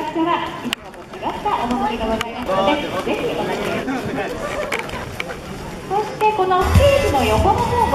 したらいつもと違った趣がございますので、ぜひお楽しみください。そしてこのステージの横の方